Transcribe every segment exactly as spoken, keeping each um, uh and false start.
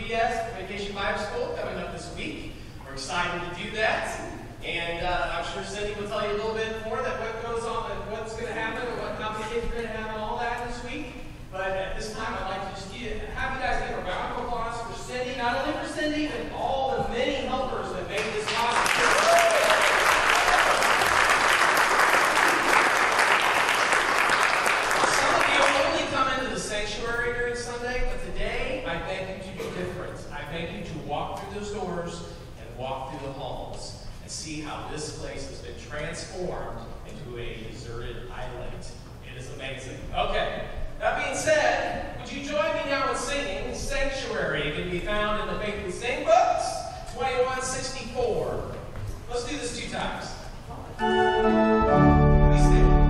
V S, Vacation Bible School, coming up this week. We're excited to do that. And uh, I'm sure Cindy will tell you a little bit more that what goes on and what's going to happen and what competitions are going to have and all that this week. But at this time, I'd like to just give, have you guys give a round of applause for Cindy, not only for Cindy, but all the many helpers that made this possible. Some of you only come into the sanctuary during Sunday, but today I beg you to be different. I beg you to walk through those doors and walk through the halls and see how this place has been transformed into a deserted island. It is amazing. Okay. That being said, would you join me now in singing Sanctuary? It can be found in the Faithfully Sing books, twenty-one sixty-four. Let's do this two times. Please stand.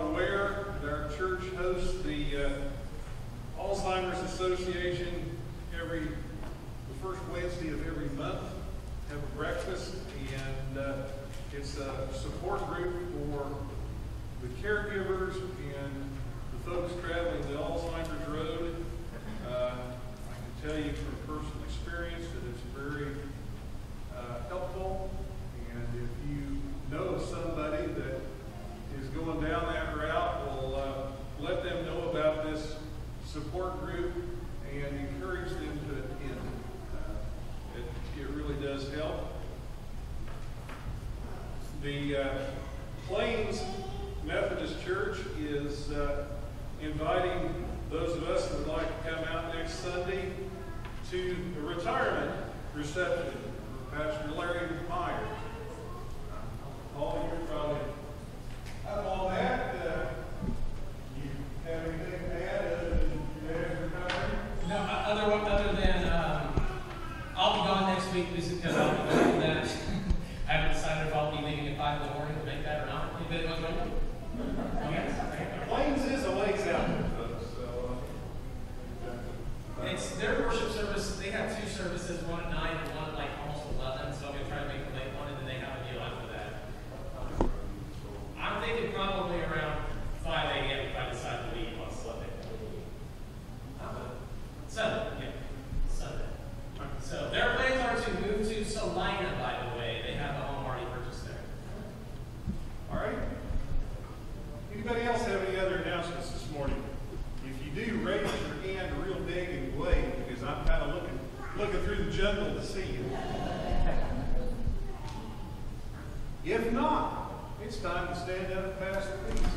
Association every, the first Wednesday of every month, have a breakfast, and uh, it's a support group for the caregivers and the folks traveling the Alzheimer's Road. Uh, I can tell you from personal experience that it's very uh, helpful, and if you know somebody that is going down that route, we'll uh, let them know about this support group and encourage them to attend. Uh, it, it really does help. The uh, Plains Methodist Church is uh, inviting those of us who would like to come out next Sunday to a retirement reception for Pastor Larry Myers. Paul, you're probably up on that. Uh, you have anything to add other than your dad's retiring? No, other, other than um, I'll be gone next week because I'll be going to that. I haven't decided if I'll be leaving at five in the morning to make that or not. Anybody want to go? Okay. Plains is a ways out there, folks. So, uh, it's their worship service. They have two services, one at nine and one at like almost eleven. So I'm gonna try to make the late one, and then they have a deal after that. I'm thinking probably around five a m if I decide to leave on Sunday. Sunday, yeah, Sunday. So their plans are to move to Salina, by the way. They have a home already purchased there. all right. Anybody else have any other announcements this morning? If you do, raise your hand real big and wave, because I'm kind of looking looking through the jungle to see you. If not, it's time to stand up and pass the peace.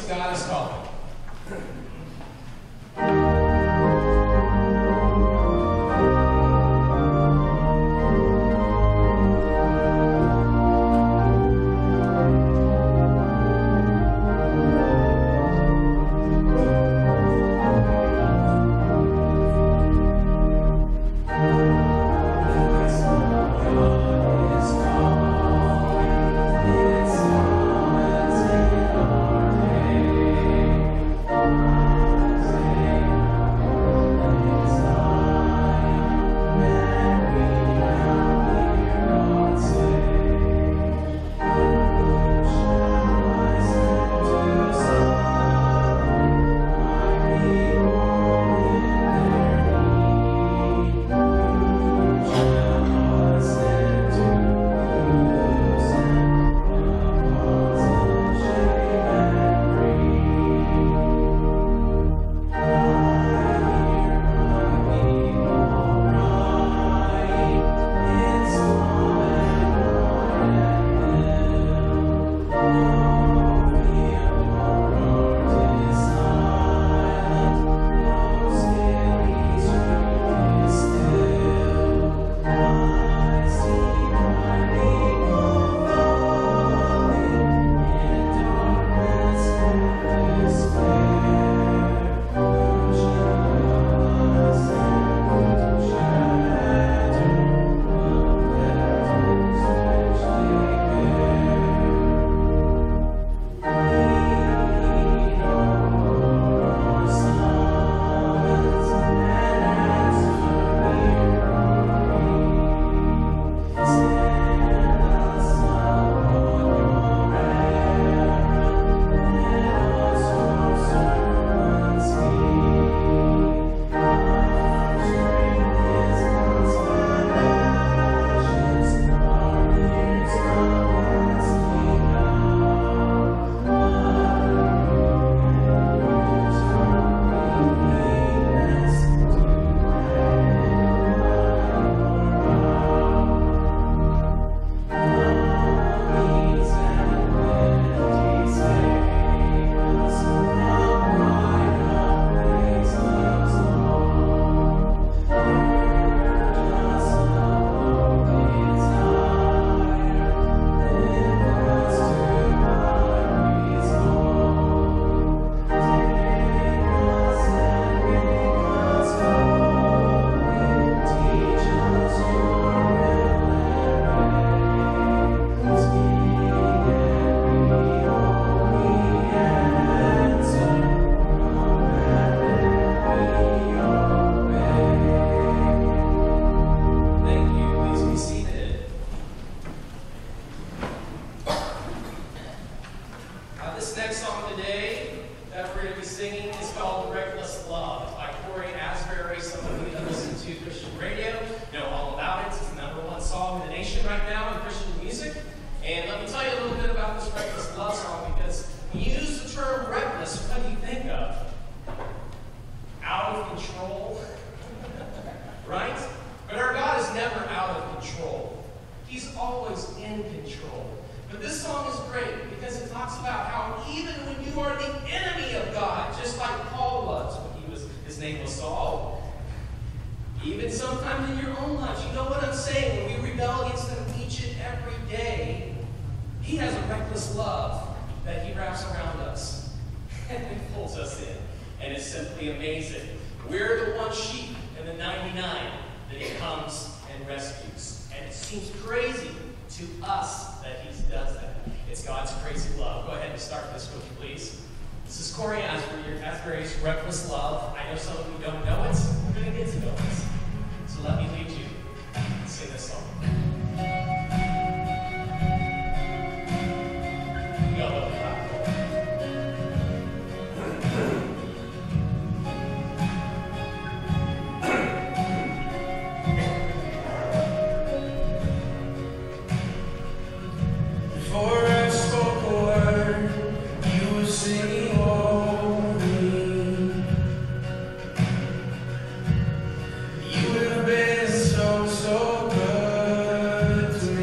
of God is calling.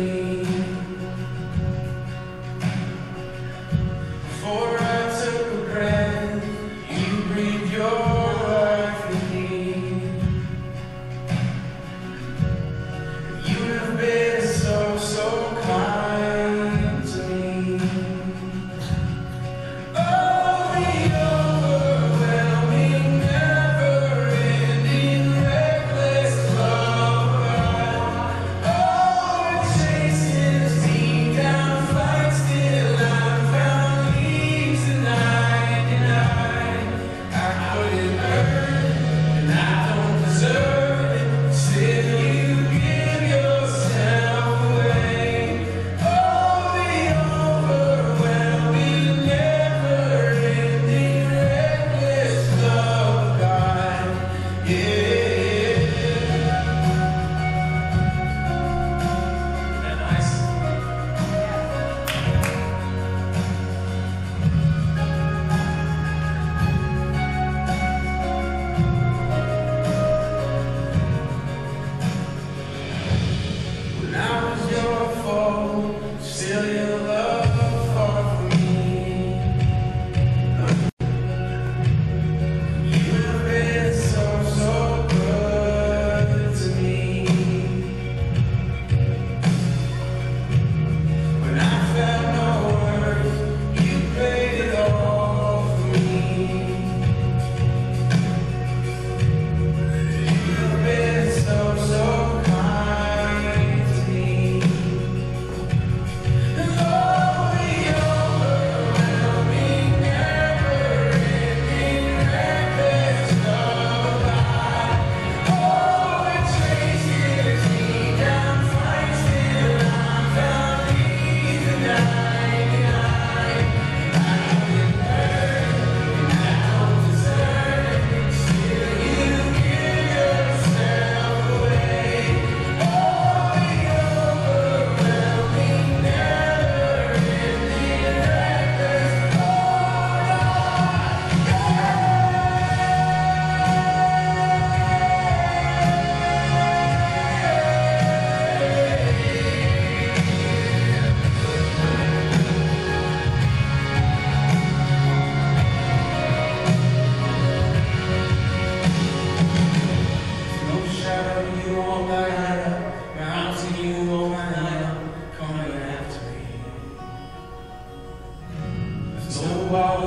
For I took a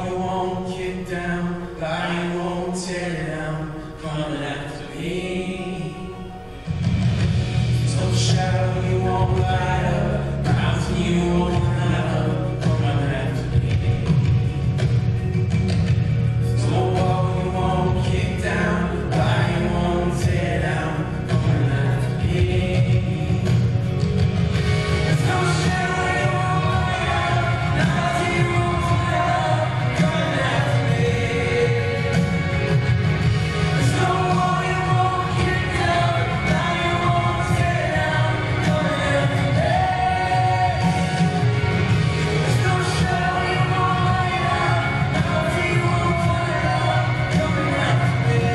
wall you won't kick down, lie you won't tear down, coming after me. There's no shadow you won't light up, mountain you won't climb up, coming after me. There's no wall you won't kick down, lie you won't tear down, coming after me. There's no shadow you won't light up, mountain you won't climb up, coming after me. There's no wall you won't kick down, lie you won't tear down, coming after me. There's no shadow you won't light up, mountain you won't climb up, coming after me.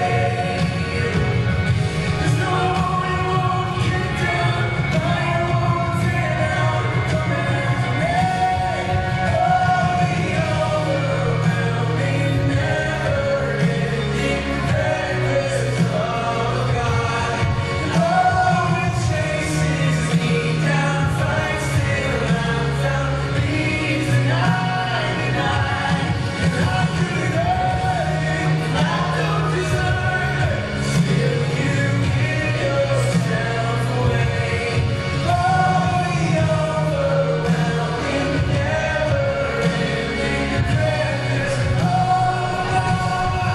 There's no wall you won't kick down, lie you won't tear down, coming after me. Oh, the overwhelming, never-ending presence of God. Oh, it chases me down, fights till I'm found, leaves the ninety-nine. And I could hurt, I don't deserve it, still you give yourself away. Oh, the overwhelming, never-ending presence of God.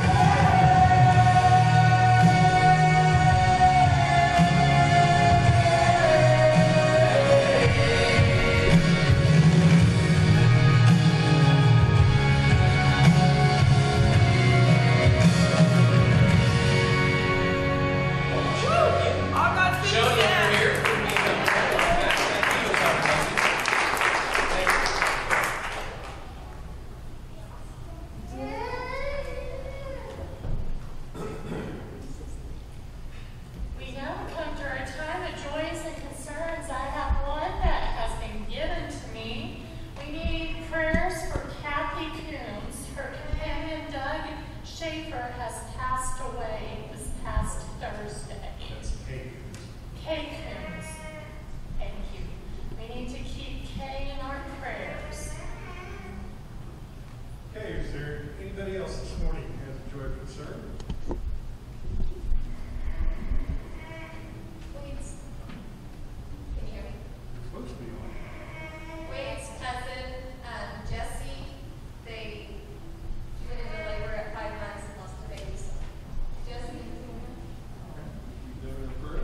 All God's Show people you stand. over here. Thank you, Doctor Bessie. Thank you. We now come to our time of joys and concerns. I have one that has been given to me. We need prayers for Kathy Coombs. Her companion Doug Schaefer has passed away this past Thursday. That's Kate. Kay Coombs. Thank you. We need to keep Kay in our prayers. Okay, is there anybody else this morning who has a joy or concern? Wade's, can you hear me? It's supposed to be on. Wade's cousin, um, Jesse, they went into labor at five months and lost a baby. So, Jesse, You never know for it.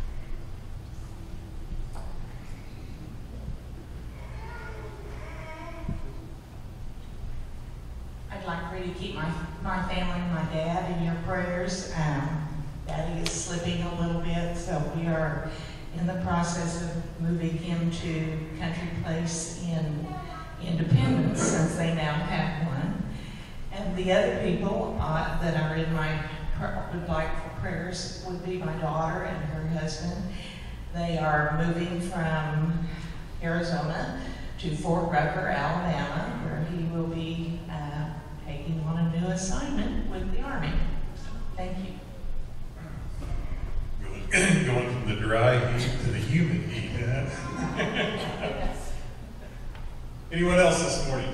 I'd like for you to keep my, my family, my dad in your prayers. Um, Daddy is slipping a little bit, so we are in the process of moving him to Country Place in Independence, since they now have one. And the other people uh, that are in my, would like for prayers would be my daughter and her husband. They are moving from Arizona to Fort Rucker, Alabama, where he will be uh, taking on a new assignment with the Army. So, thank you. Going going from the dry heat to the humid heat, huh? Yes. Anyone else this morning?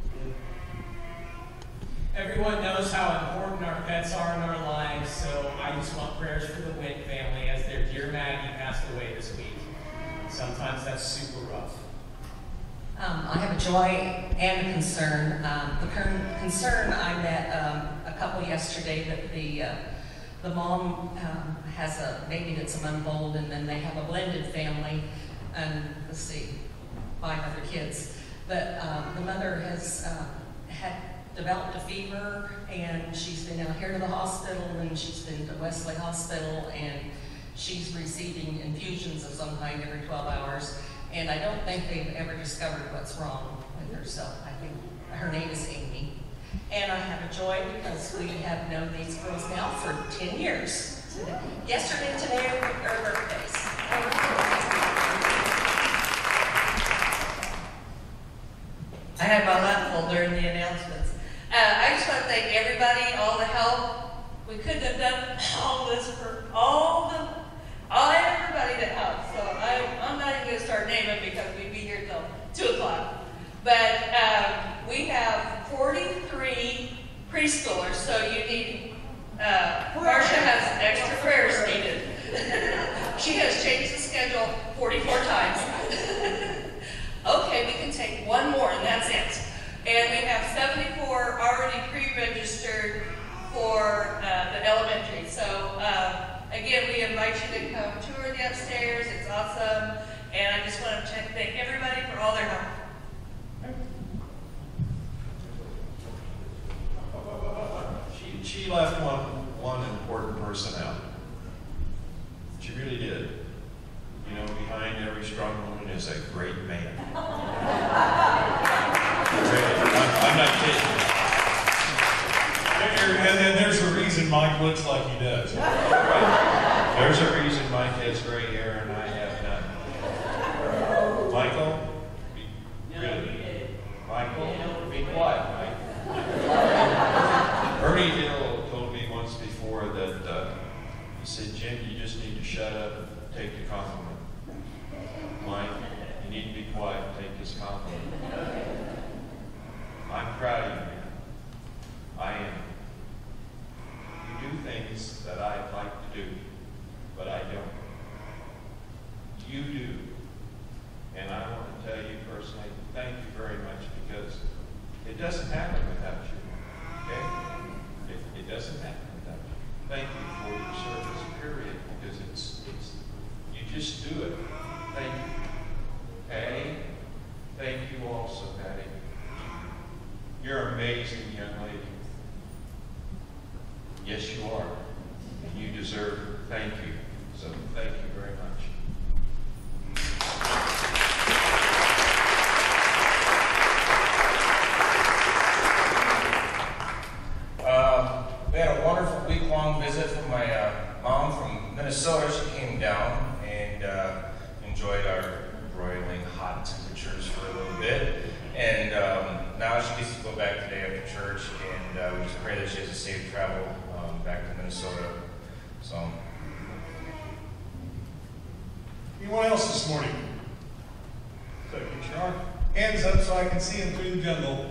Everyone knows how important our pets are in our lives, so I just want prayers for the Witt family as their dear Maggie passed away this week. Sometimes that's super rough. Um, I have a joy and a concern. Um, the con- concern, I met um, a couple yesterday that the uh, the mom um, has a baby that's a month old, and then they have a blended family, and let's see, five other kids. But um, the mother has uh, had developed a fever, and she's been out here to the hospital, and she's been to Wesley Hospital, and she's receiving infusions of some kind every twelve hours. And I don't think they've ever discovered what's wrong with her, so I think her name is Amy. And I have a joy because we have known these girls now for ten years. Yesterday and today are their birthdays. I had my lap full during the announcements. Uh, I just want to thank everybody, all the help. We couldn't have done all this for all the, all everybody that helped. So I, I'm not even going to start naming because we'd be here till two o'clock. But um, we have forty-three preschoolers, so you need, uh, Marcia has extra prayers needed. She has changed the schedule forty-four times. Okay, we can take one more and that's it. And we have seventy-four already pre-registered for uh, the elementary. So uh, again, we invite you to come tour the upstairs. It's awesome. And I just want to thank everybody for all their help. She, she left one, one important person out. She really did. You know, behind every strong woman is a great man. Really, I'm, I'm not kidding. And then there's a reason Mike looks like he does. Right. There's a reason Mike has gray hair and I have none. Michael, be, really, Michael, be quiet, Mike. Ernie Hill told me once before that uh, he said, Jim, you just need to shut up and take the compliment. Mike, you need to be quiet and take this compliment. I'm proud of you, man. I am. You do things that I'd like to do, but I don't. You do. And I want to tell you personally, thank you very much, because it doesn't happen without you. Okay? It, it doesn't happen without you. Thank you for your service, period, because it's, it's, you just do it. Thank you. Patty, thank you also, Patty. You're an amazing young lady. Yes, you are. And you deserve thank you. So thank you very much. Um, we had a wonderful week-long visit from my uh, mom from Minnesota. She came down and uh, enjoyed our broiling hot temperatures for a little bit. And um, now she gets to go back today after church, and uh, we just pray that she has a safe travel um, back to Minnesota. So, Anyone else this morning? So get your hands up so I can see them through the jungle.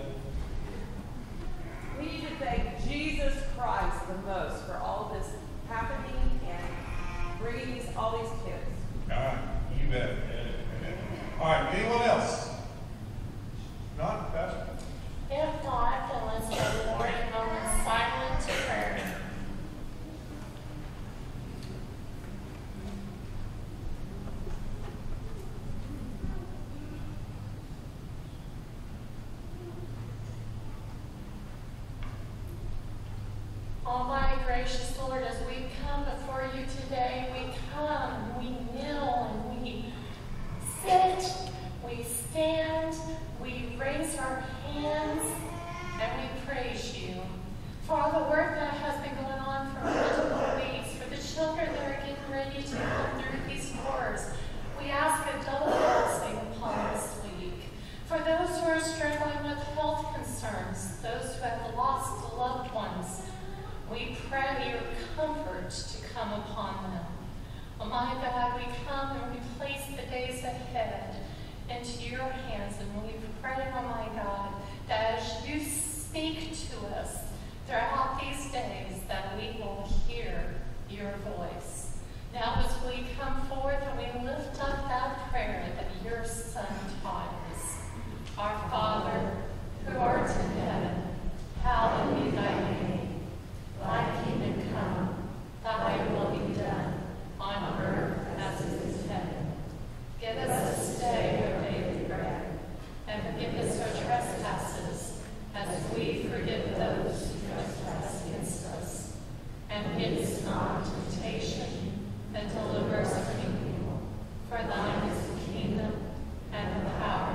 We need to thank Jesus Christ the most for all this happening and bringing these, all these kids. All right, you bet. All right, anyone else? Not, Pastor? If not, then let's go more in moment silent prayer. Almighty gracious Lord, as we come before you today, we come, we kneel, and we sit, we stand, we raise our hands, and we praise you for all the work that has been going on for multiple weeks, for the children that are getting ready to come through these doors. We ask a double blessing upon this week. For those who are struggling with health concerns, those who have lost loved ones, we pray your comfort to come upon them. Oh my God, we come and we place the days ahead into your hands, and we pray, oh my God, that as you speak to us throughout these days, that we will hear your voice. Now as we come forth and we lift up that prayer that your Son taught us. Our Father, who art in heaven, hallowed be thy name. Thy kingdom come, thy will be done, on earth as it is in heaven. Give us this day our daily bread, and forgive us our trespasses, as we forgive those who trespass against us. And lead us not into temptation, and deliver us from evil. For thine is the kingdom, and the power,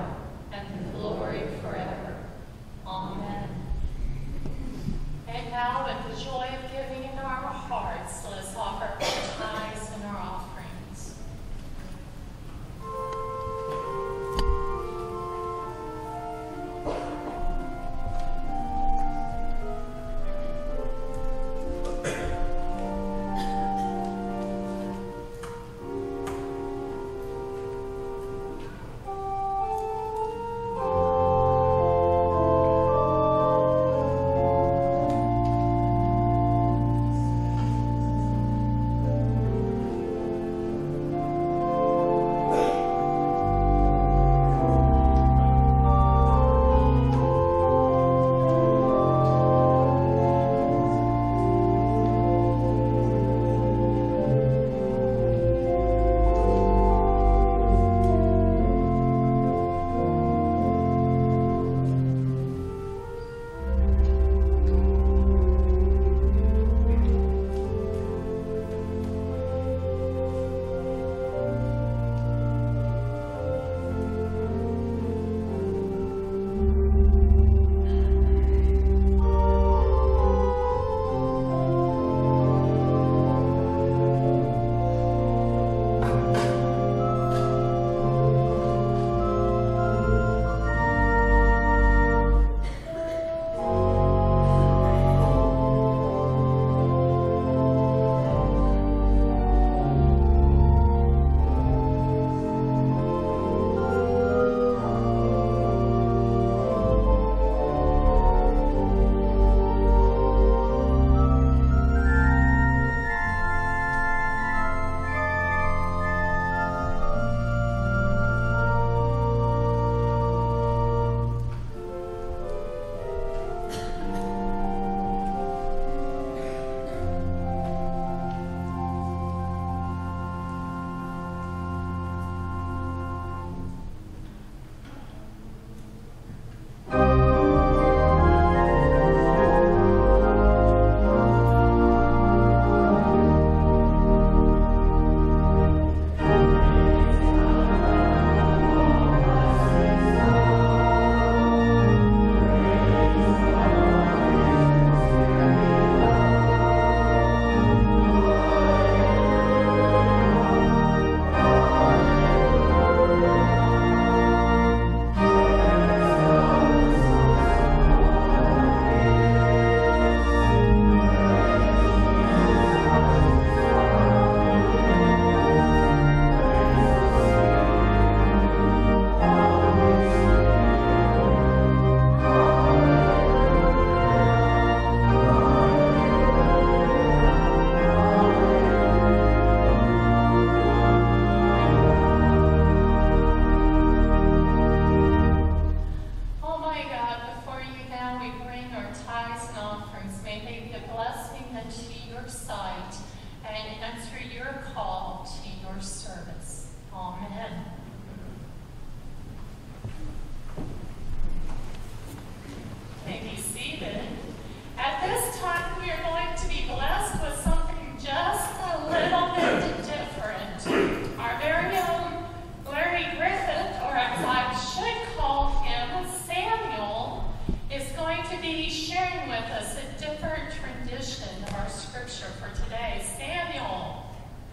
sharing with us a different rendition of our scripture for today. Samuel.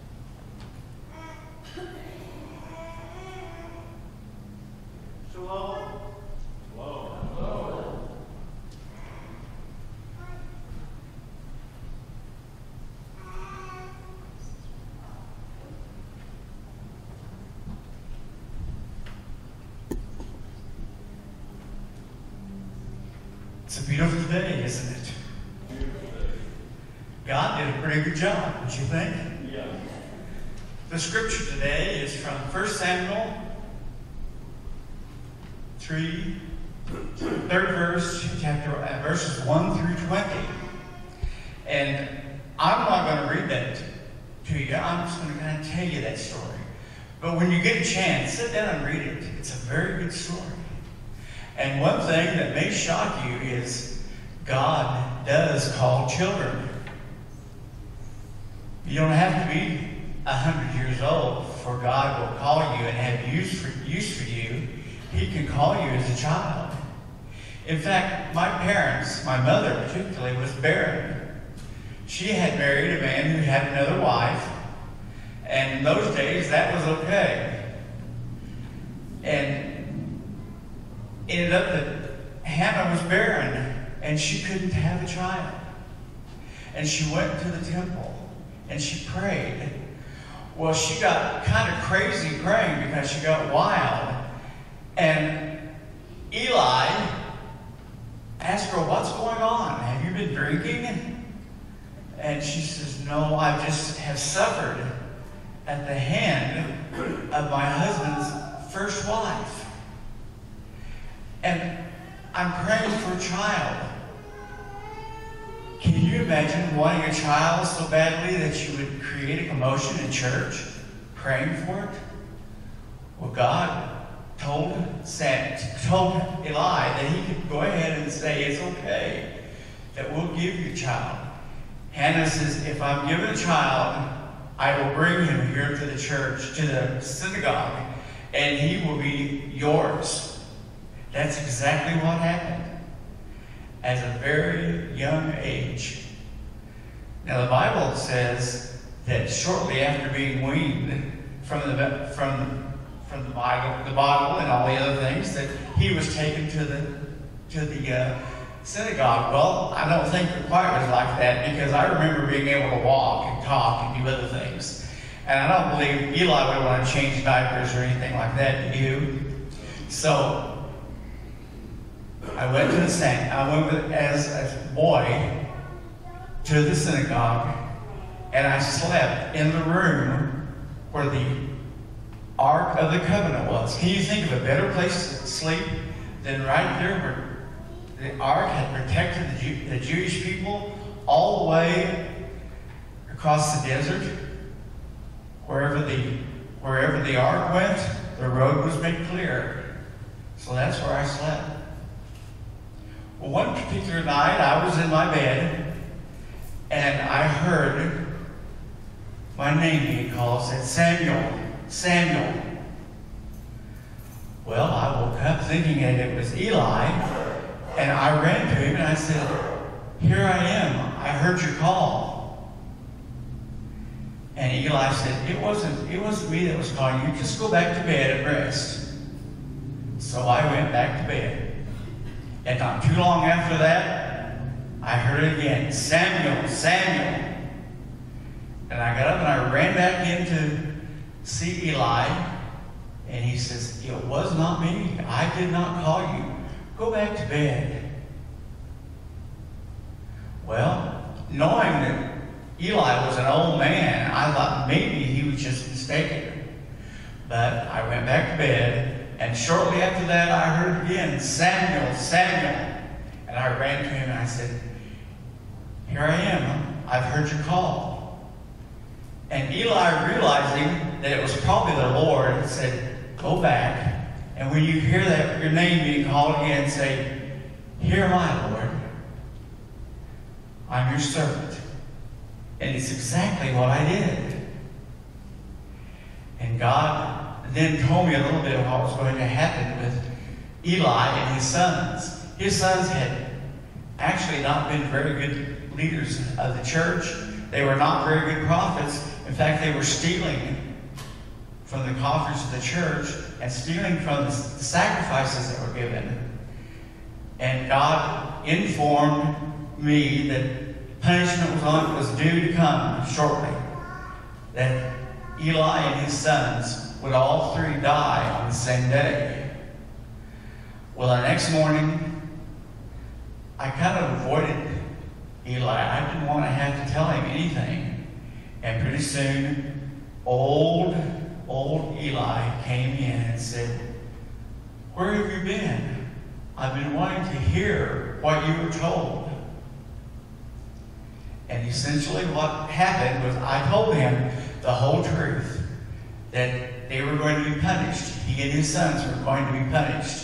Shalom. Hello. Hello. It's a beautiful day, isn't it? God did a pretty good job, don't you think? Yeah. The scripture today is from First Samuel three, third verse, chapter, uh, verses one through twenty. And I'm not going to read that to you. I'm just going to kind of tell you that story. But when you get a chance, sit down and read it. It's a very good story. And one thing that may shock you is God does call children. You don't have to be a hundred years old for God will call you and have use for, use for you. He can call you as a child. In fact, my parents, my mother particularly, was barren. She had married a man who had another wife, and in those days that was okay. And ended up that Hannah was barren and she couldn't have a child. And she went to the temple and she prayed. Well, she got kind of crazy praying because she got wild. And Eli asked her, "What's going on? Have you been drinking?" And she says, "No, I just have suffered at the hand of my husband's first wife. And I'm praying for a child." Can you imagine wanting a child so badly that you would create a commotion in church, praying for it? Well, God told Sam, told Eli that he could go ahead and say, "It's okay, that we'll give you a child." Hannah says, "If I'm given a child, I will bring him here to the church, to the synagogue, and he will be yours." That's exactly what happened at a very young age. Now the Bible says that shortly after being weaned from the from from the bottle, the bottle and all the other things, that he was taken to the to the uh, synagogue. Well, I don't think it quite was like that, because I remember being able to walk and talk and do other things. And I don't believe Eli would want to change diapers or anything like that, do you? So I went to the san- I went with, as a boy to the synagogue, and I slept in the room where the Ark of the Covenant was. Can you think of a better place to sleep than right there where the Ark had protected the, Jew- the Jewish people all the way across the desert? Wherever the wherever the Ark went, the road was made clear. So that's where I slept. Well, one particular night, I was in my bed, and I heard my name being called. It said, "Samuel, Samuel." Well, I woke up thinking that it was Eli, and I ran to him and I said, "Here I am. I heard your call." And Eli said, "It wasn't, it wasn't me that was calling you. Just go back to bed and rest." So I went back to bed. And not too long after that, I heard it again, "Samuel, Samuel." And I got up and I ran back in to see Eli. And he says, "It was not me. I did not call you. Go back to bed." Well, knowing that Eli was an old man, I thought maybe he was just mistaken. But I went back to bed. And shortly after that, I heard again, "Samuel, Samuel." And I ran to him and I said, "Here I am. I've heard your call." And Eli, realizing that it was probably the Lord, said, "Go back. And when you hear that your name being called again, say, 'Here am I, Lord. I'm your servant.'" And it's exactly what I did. And God then told me a little bit of what was going to happen with Eli and his sons. His sons had actually not been very good leaders of the church. They were not very good prophets. In fact, they were stealing from the coffers of the church and stealing from the sacrifices that were given. And God informed me that punishment was, on, was due to come shortly. That Eli and his sons would all three die on the same day. Well, the next morning, I kind of avoided Eli. I didn't want to have to tell him anything. And pretty soon, old, old Eli came in and said, "Where have you been? I've been wanting to hear what you were told." And essentially what happened was I told him the whole truth, that they were going to be punished. He and his sons were going to be punished.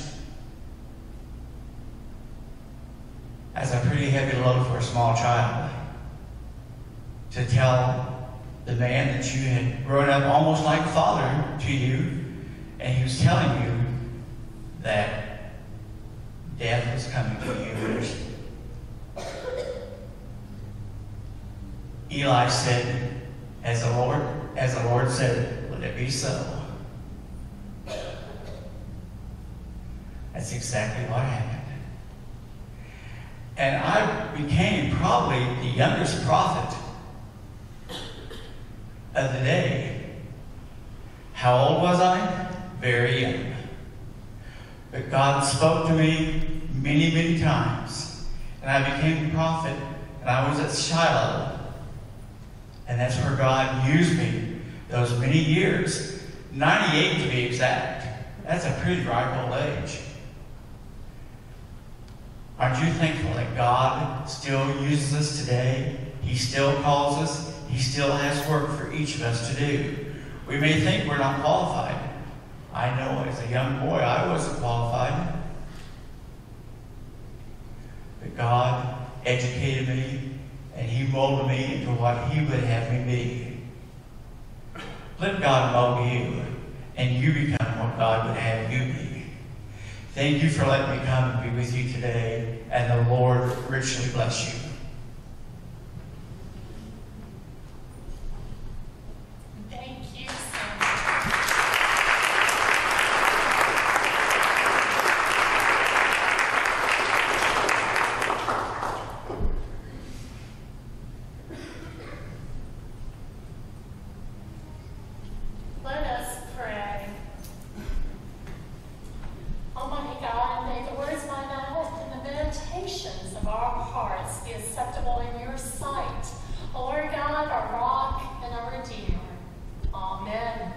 That's a pretty heavy load for a small child, to tell the man that you had grown up almost like a father to you, and he was telling you that death was coming to you. Eli said, as the Lord, as the Lord said, let it be so. That's exactly what happened. And I became probably the youngest prophet of the day. How old was I? Very young. But God spoke to me many, many times. And I became a prophet, and I was at Shiloh. And that's where God used me those many years. ninety-eight to be exact. That's a pretty ripe old age. Aren't you thankful that God still uses us today? He still calls us. He still has work for each of us to do. We may think we're not qualified. I know as a young boy I wasn't qualified. But God educated me, and He molded me into what He would have me be. Let God mold you, and you become what God would have you be. Thank you for letting me come and be with you today, and the Lord richly bless you. Thank you so much. Let us pray. Almighty God, may the words of my mouth and the meditations of our hearts be acceptable in your sight. O Lord God, our rock and our redeemer. Amen.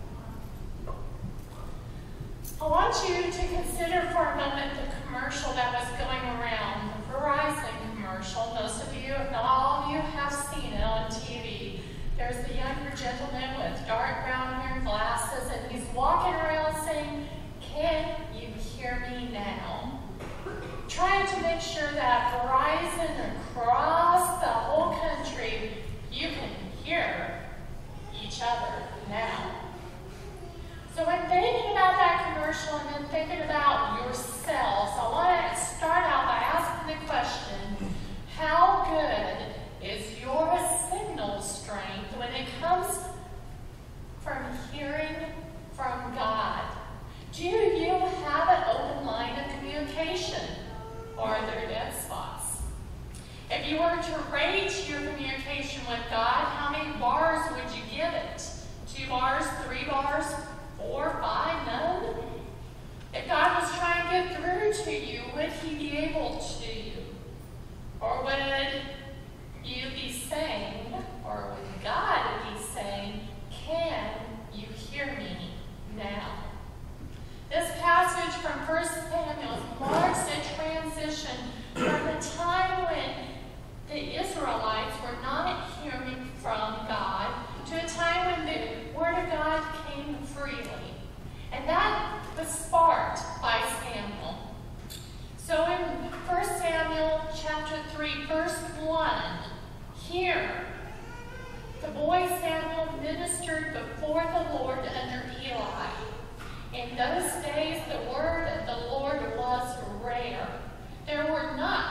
I want you to consider for a moment the commercial that was going around, the Verizon commercial. Most of you, if not all of you, have seen it on T V. There's the younger gentleman with dark brown hair and glasses, and he's walking around saying, "Can you hear me now?" Trying to make sure that Verizon across the whole country, you can hear each other now. So when thinking about that commercial and then thinking about yourselves, I want to start out by asking the question, how good is your signal strength when it comes from hearing from God? Do you have an open line of communication, or are there dead spots? If you were to rate your communication with God, how many bars would you give it? Two bars, three bars, four, five, none? If God was trying to get through to you, would He be able to you? Or would you be saying, or would God be saying, "Can you hear me now?" This passage from First Samuel marks a transition from the time when the Israelites were not hearing from God to a time when the Word of God came freely. And that was sparked by Samuel. So in First Samuel chapter three, verse one, here, the boy Samuel ministered before the Lord under Eli. In those days, the word of the Lord was rare. There were not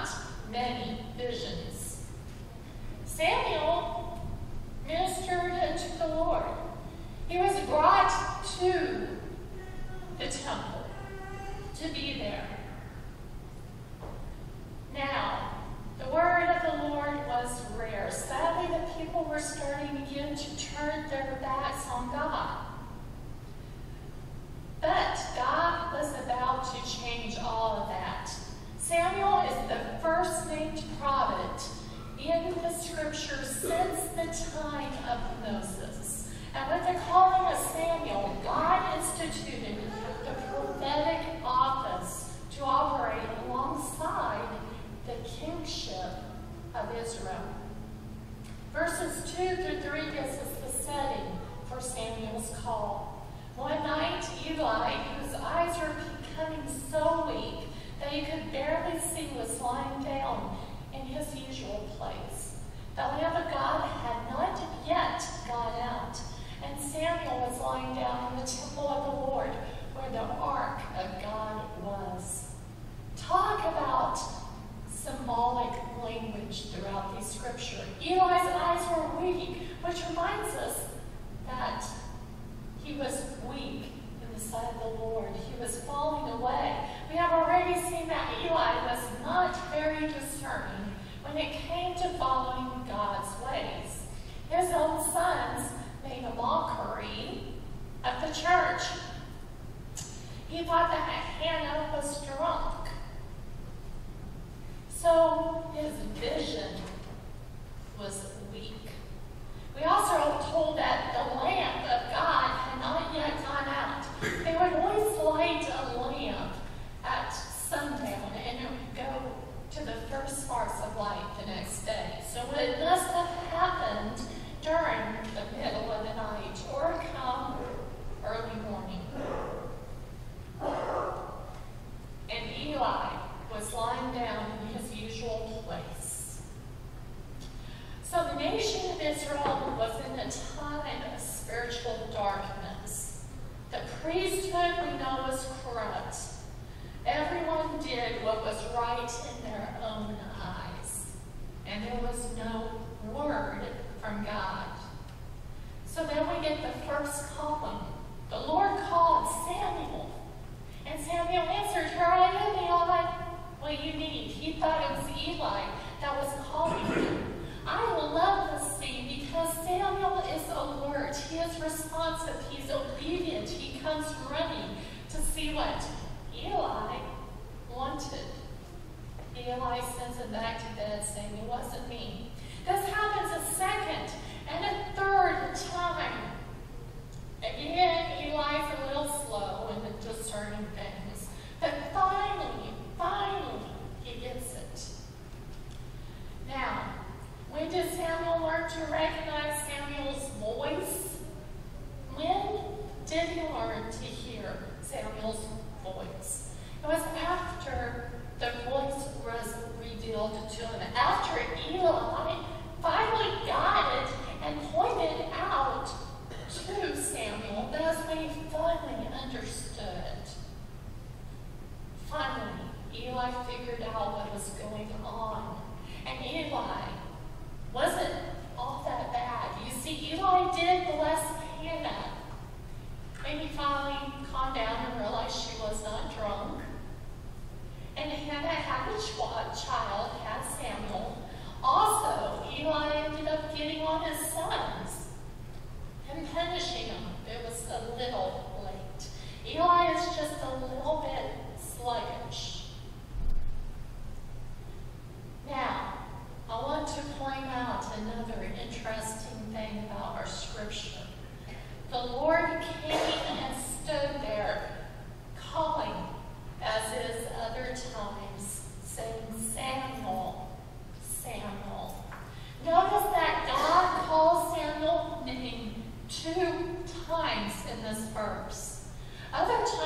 many visions. Samuel ministered unto the Lord. He was brought to the temple to be there. Now, the word of the Lord was rare. Sadly, the people were starting again to turn their backs on God. But God was about to change all of that. Samuel is the first named prophet in the scriptures since the time of Moses. And with the calling of Samuel, God instituted the prophetic office to operate alongside the kingship of Israel. Verses two through three gives us the setting for Samuel's call. One night, Eli, whose eyes were becoming so weak that he could barely see, was lying down in his usual place. The Lamb of God had not yet gone out, and Samuel was lying down in the temple of the Lord where the ark of God was. Talk about symbolic language throughout the scripture. Eli's eyes were weak, which reminds us that he was weak in the sight of the Lord. He was falling away. We have already seen that Eli was not very discerning when it came to following God's ways. His own sons made a mockery of the church. He thought that Hannah was drunk. So his vision was weak. We also are told that the lamp of God had not yet gone out. They would always light a lamp at sundown, and it would go to the first sparks of light the next day. So it must have happened during the middle of the night or come early morning. And Eli was lying down in his usual place. So the nation of Israel was in a time of spiritual darkness. The priesthood we know was corrupt. Everyone did what was right in their own eyes. And there was no word from God. So then we get the first calling. The Lord called Samuel. And Samuel answered, "Here I am, Eli. What do you need?" He thought it was Eli that was calling him. I love this scene because Samuel is alert. He is responsive. He's obedient. He comes running to see what Eli wanted. Eli sends him back to bed saying, "It wasn't me." This happens a second and a third time. Again, Eli's a little slow in discerning things. But finally, finally, he gets it. Now, when did Samuel learn to recognize Samuel's voice? When did he learn to hear Samuel's voice? It was after the voice was revealed to him. After Eli finally got it and pointed out to Samuel, that's when he finally understood. Finally, Eli figured out what was going on. And Eli wasn't all that bad. You see, Eli did bless Hannah. And he finally calmed down and realized she was not drunk. And Hannah had a ch- child, had Samuel. Also, Eli ended up getting on his sons and punishing them. It was a little late. Eli is just a little bit sluggish. Now, I want to point out another interesting thing about our scripture. The Lord came and stood there, calling, as is other times, saying, "Samuel, Samuel." Notice that God calls Samuel name two times in this verse. Other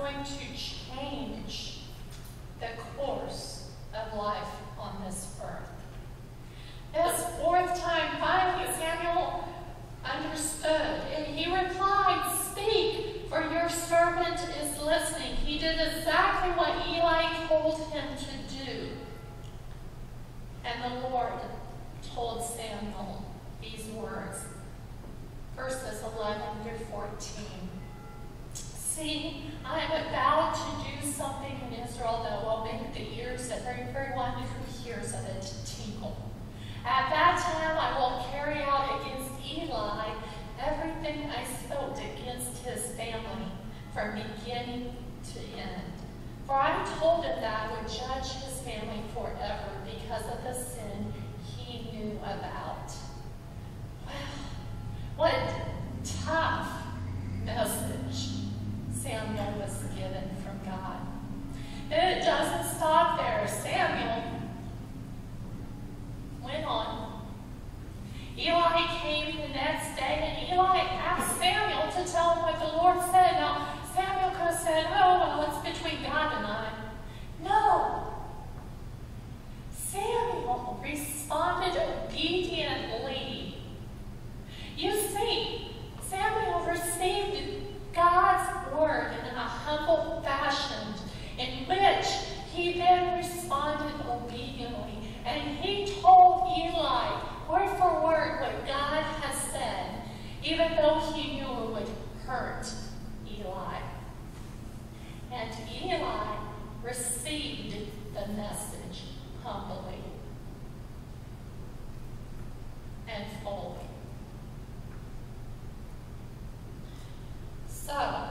going to change the course of life on this earth. This fourth time, finally, Samuel understood, and he replied, "Speak, for your servant is listening." He did exactly what Eli told him to do. And the Lord told Samuel these words, verses eleven through fourteen. "See, I am about to do something in Israel that will make the ears of everyone who hears of it tingle. At that time I will carry out against Eli everything I spoke against his family from beginning to end. For I told him that I would judge his family forever because of the sin he knew about." Wow, what a tough message Samuel was given from God. And it doesn't stop there. Samuel went on. Eli came the next day, and Eli asked Samuel to tell him what the Lord said. Now, Samuel could have said, "Oh, well, it's between God and I." No. Samuel responded obediently. You see, Samuel received God's word in a humble fashion, in which he then responded obediently. And he told Eli, word for word, what God had said, even though he knew it would hurt Eli. And Eli received the message humbly and fully. So,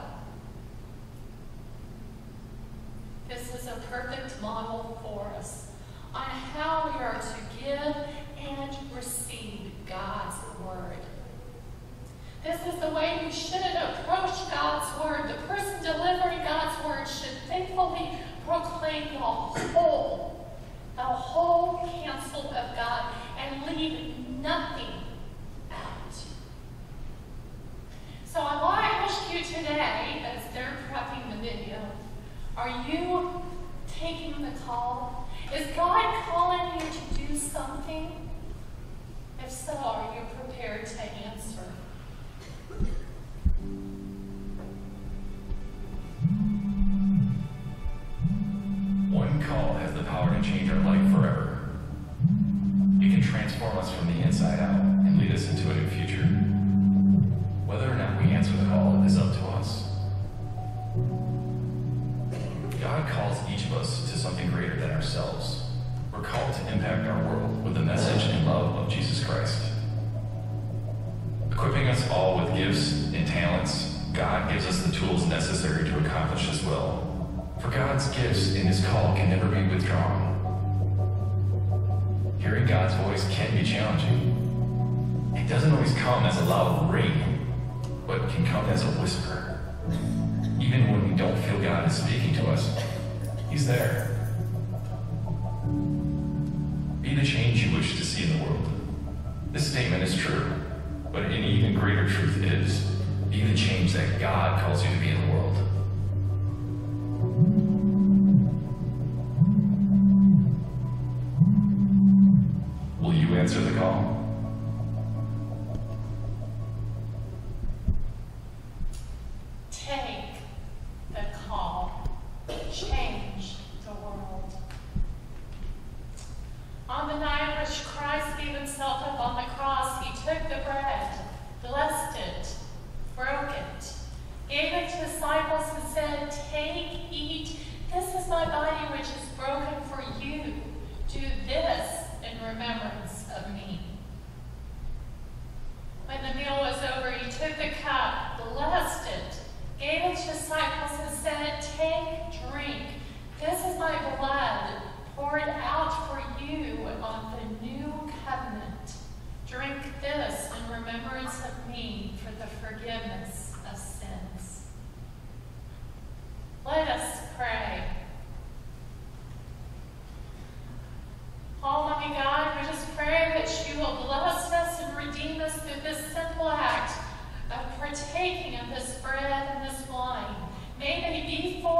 this is a perfect model for us on how we are to give and receive God's word. This is the way we should approach God's word. The person delivering God's word should faithfully proclaim the whole, the whole counsel of God and leave nothing out. So I want to ask you today, as they're prepping the video, are you taking the call? Is God calling you to do something? If so, are you prepared to answer? One call has the power to change our life forever. It can transform us from the inside out and lead us into a new future. Whether or not we answer the call is up to us. God calls each of us to something greater than ourselves. We're called to impact our world with the message and love of Jesus Christ. Equipping us all with gifts and talents, God gives us the tools necessary to accomplish His will. For God's gifts in His call can never be withdrawn. Hearing God's voice can be challenging. It doesn't always come as a loud ring, but can come as a whisper. Even when we don't feel God is speaking to us, He's there. Be the change you wish to see in the world. This statement is true, but an even greater truth is, be the change that God calls you to be in the world. Will you answer the call? Take the call. Change the world. On the night which Christ gave Himself up on the cross, He took the bread, blessed it, broke it, gave it to His disciples and said, "Take, eat, this is my body which is broken for you. Do this in remembrance of me." When the meal was over, He took the cup, blessed it, gave it to His disciples and said, "Take, drink, this is my blood, poured out for you on the new covenant. Drink this in remembrance of me for the forgiveness of sins." Let us pray. Almighty God, we just pray that You will bless us and redeem us through this simple act of partaking of this bread and this wine. May they be for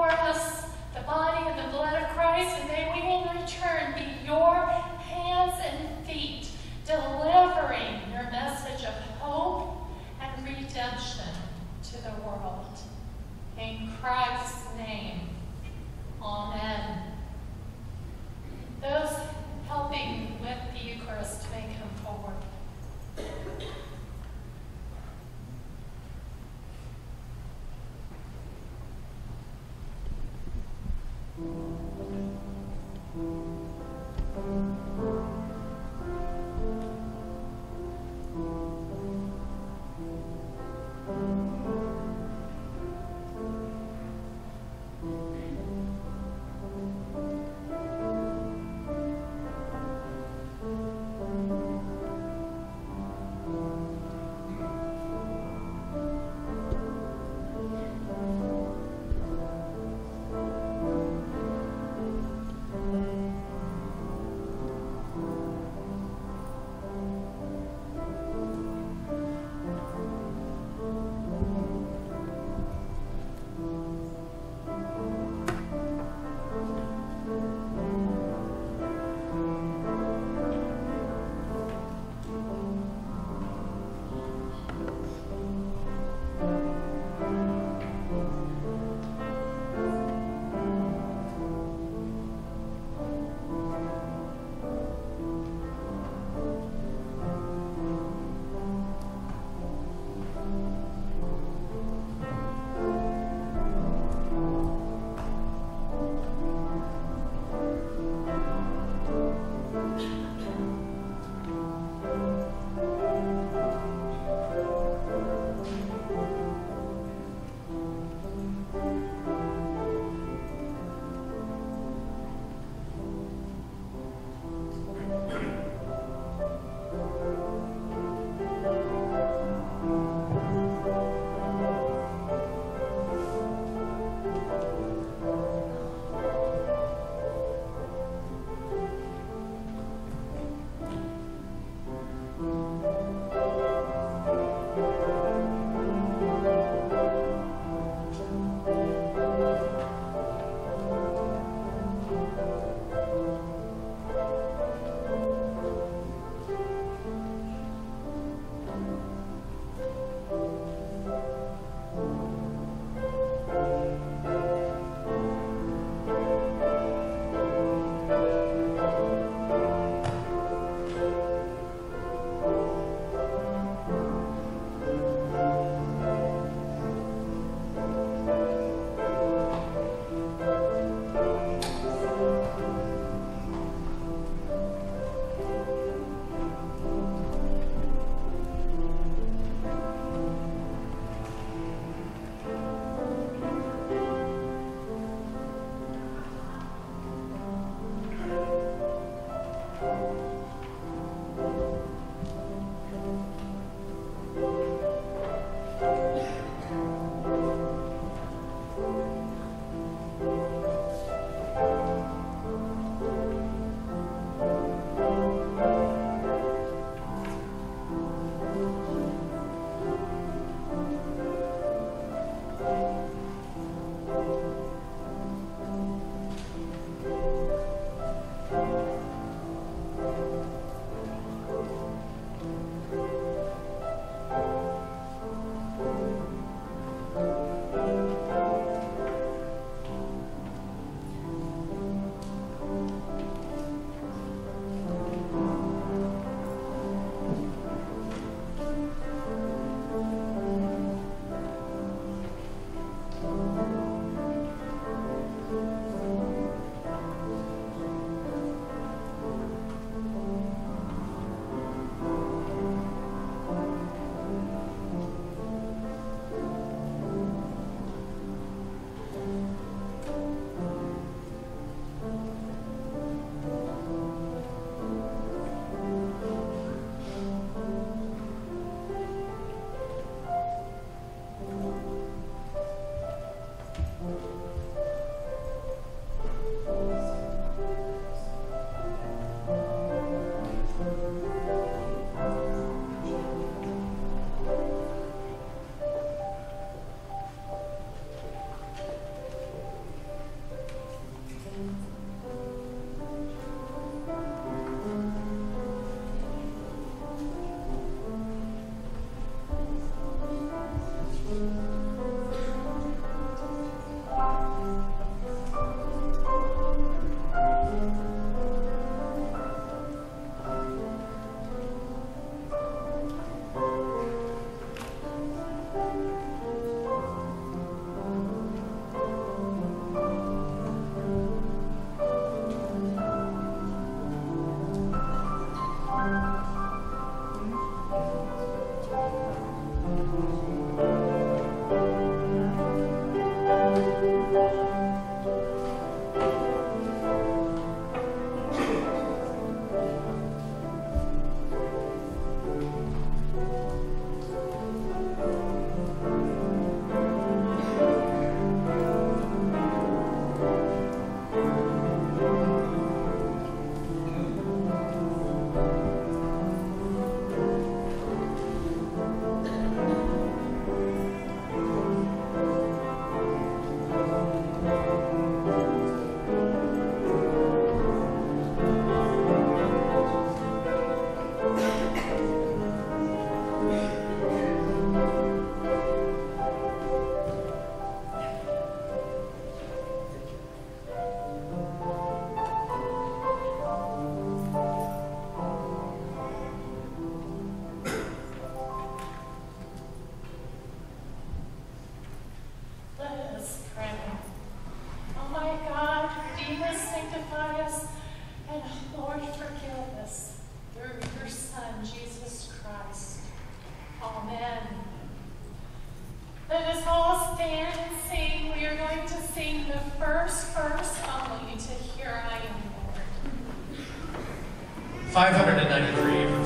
the first verse only to Here I Am, Lord. five hundred ninety-three.